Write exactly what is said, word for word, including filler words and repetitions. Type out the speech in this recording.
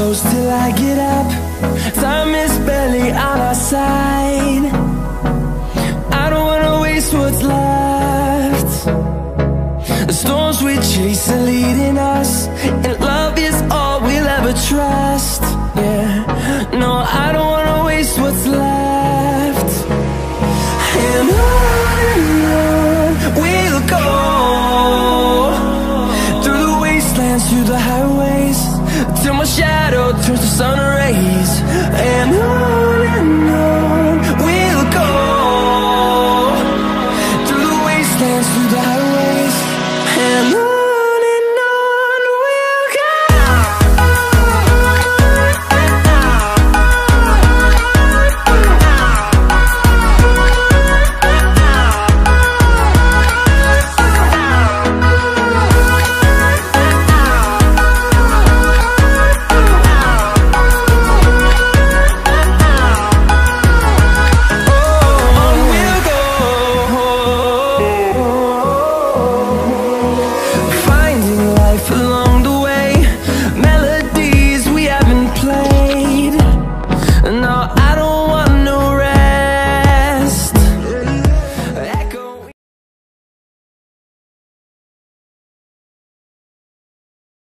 close till I get up. Time is barely on our side. I don't wanna waste what's left. The storms we chase are leading us, and love is all we'll ever trust. Yeah, no, I don't wanna waste what's left.